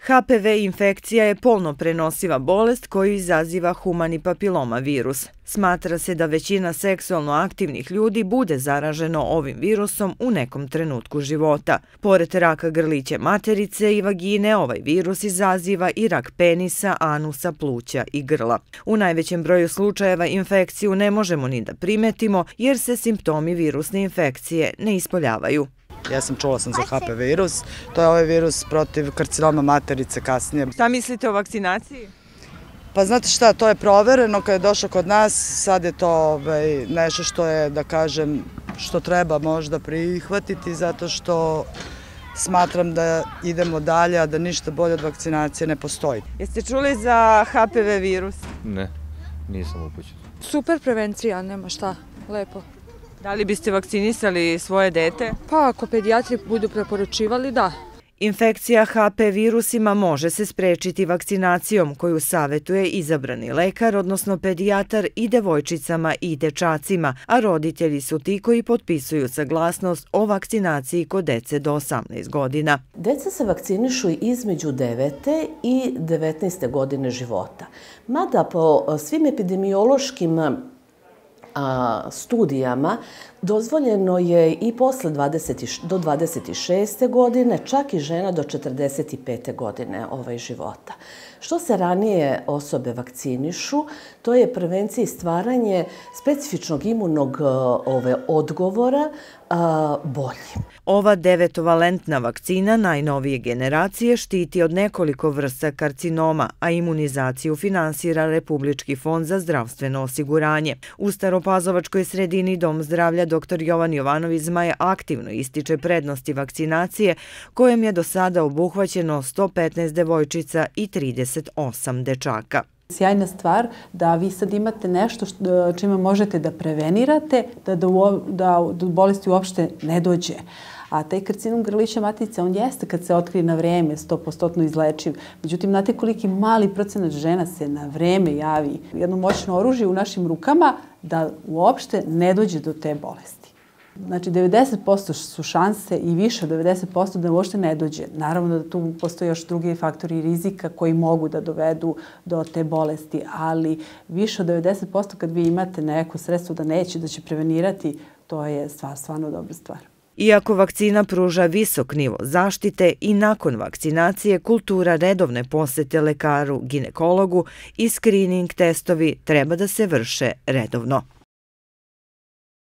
HPV infekcija je polno prenosiva bolest koju izaziva humani papiloma virus. Smatra se da većina seksualno aktivnih ljudi bude zaraženo ovim virusom u nekom trenutku života. Pored raka grlića materice i vagine, ovaj virus izaziva i rak penisa, anusa, pluća i grla. U najvećem broju slučajeva infekciju ne možemo ni da primetimo jer se simptomi virusne infekcije ne ispoljavaju. Čula sam za HPV virus, to je ovaj virus protiv karcinoma materice kasnije. Šta mislite o vakcinaciji? Pa znate šta, to je provereno kad je došlo kod nas, sad je to nešto što je, da kažem, što treba možda prihvatiti zato što smatram da idemo dalje, a da ništa bolje od vakcinacije ne postoji. Jeste čuli za HPV virus? Ne, nisam upućen. Super prevencija, nema šta, lepo. Da li biste vakcinisali svoje dete? Pa ako pedijatri budu preporučivali, da. Infekcija HP virusima može se sprečiti vakcinacijom koju savjetuje izabrani lekar, odnosno pedijatar i devojčicama i dečacima, a roditelji su ti koji potpisuju saglasnost o vakcinaciji kod dece do 18 godina. Deca se vakcinišu između 9. i 19. godine života. Mada po svim epidemiološkim studijama dozvoljeno je i posle do 26. godine, čak i žena do 45. godine života. Što se ranije osobe vakcinišu, to je prevencija i stvaranje specifičnog imunog odgovora bolji. Ova 9-valentna vakcina najnovije generacije štiti od nekoliko vrsta karcinoma, a imunizaciju finansira Republički fond za zdravstveno osiguranje. U Staropazovačkoj sredini Dom zdravlja dr. Jovan Jovanović Zmaj aktivno ističe prednosti vakcinacije, kojem je do sada obuhvaćeno 115 devojčica i 38 dečaka. Sjajna stvar da vi sad imate nešto čime možete da prevenirate, da do bolesti uopšte ne dođe. A taj karcinom grlića materice, on jeste kad se otkrije na vreme 100% izlečiv. Međutim, znate koliki mali procenat žena se na vreme javi jedno moćno oružje u našim rukama da uopšte ne dođe do te bolesti. Znači, 90% su šanse i više od 90% da uopšte ne dođe. Naravno da tu postoje još drugi faktori rizika koji mogu da dovedu do te bolesti, ali više od 90% kad vi imate neko sredstvo da će prevenirati, to je stvarno dobra stvar. Iako vakcina pruža visok nivo zaštite i nakon vakcinacije kultura redovne posete lekaru, ginekologu i skrining testovi treba da se vrše redovno.